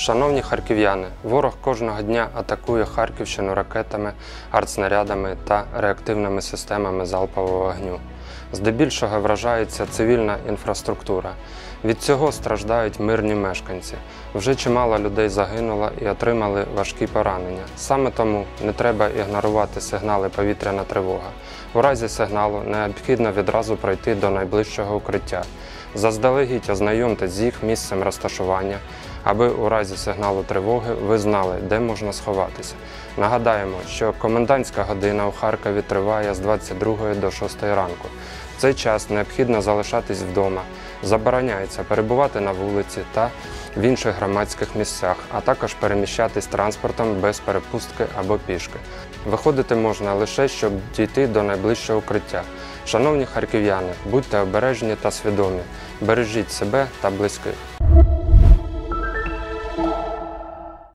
Шановні харків'яни, ворог кожного дня атакує Харківщину ракетами, артснарядами та реактивними системами залпового вогню. Здебільшого вражається цивільна інфраструктура. Від цього страждають мирні мешканці. Вже чимало людей загинуло і отримали важкі поранення. Саме тому не треба ігнорувати сигнали «Повітряна тривога». У разі сигналу необхідно відразу пройти до найближчого укриття. Заздалегідь ознайомтесь з їх місцем розташування, аби у разі сигналу тривоги ви знали, де можна сховатися. Нагадаємо, що комендантська година у Харкові триває з 22 до 6 ранку. В цей час необхідно залишатись вдома, забороняється перебувати на вулиці та в інших громадських місцях, а також переміщатись транспортом без перепустки або пішки. Виходити можна лише, щоб дійти до найближчого укриття. Шановні харків'яни, будьте обережні та свідомі, бережіть себе та близьких.